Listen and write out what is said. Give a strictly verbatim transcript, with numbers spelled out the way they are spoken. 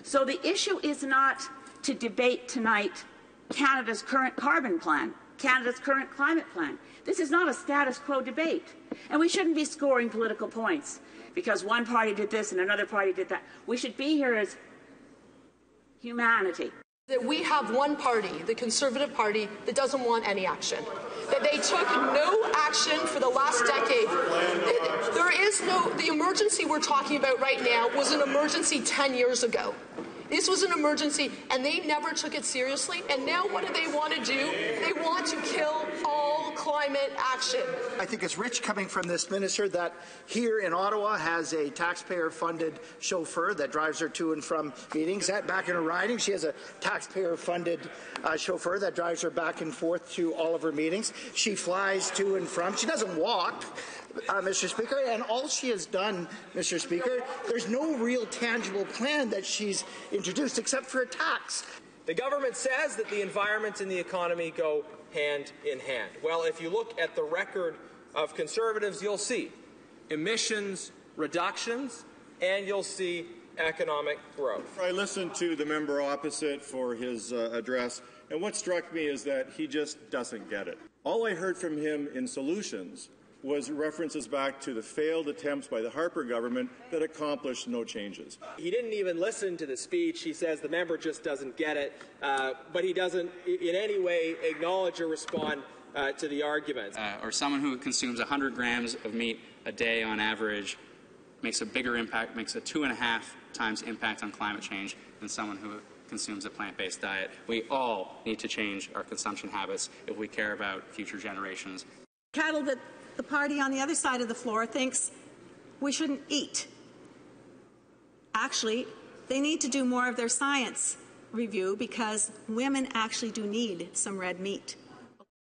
So the issue is not to debate tonight Canada's current carbon plan, Canada's current climate plan. This is not a status quo debate. And we shouldn't be scoring political points because one party did this and another party did that. We should be here as humanity. That we have one party, the Conservative Party, that doesn't want any action. That they took no action for the last decade. There is no, the emergency we're talking about right now was an emergency ten years ago. This was an emergency, and they never took it seriously. And now what do they want to do? They want to kill all climate action. I think it's rich coming from this minister that here in Ottawa has a taxpayer-funded chauffeur that drives her to and from meetings. That back in her riding, she has a taxpayer-funded uh, chauffeur that drives her back and forth to all of her meetings. She flies to and from. She doesn't walk. Uh, Mister Speaker, and all she has done, Mister Speaker, there's no real tangible plan that she's introduced except for a tax. The government says that the environment and the economy go hand in hand. Well, if you look at the record of Conservatives, you'll see emissions reductions and you'll see economic growth. I listened to the member opposite for his uh, address, and what struck me is that he just doesn't get it. All I heard from him in solutions was references back to the failed attempts by the Harper government that accomplished no changes. He didn't even listen to the speech. He says the member just doesn't get it, uh, but he doesn't in any way acknowledge or respond uh, to the arguments. Uh, or someone who consumes one hundred grams of meat a day on average makes a bigger impact, makes a two and a half times impact on climate change than someone who consumes a plant-based diet. We all need to change our consumption habits if we care about future generations. Cattle that the party on the other side of the floor thinks we shouldn't eat. Actually, they need to do more of their science review because women actually do need some red meat.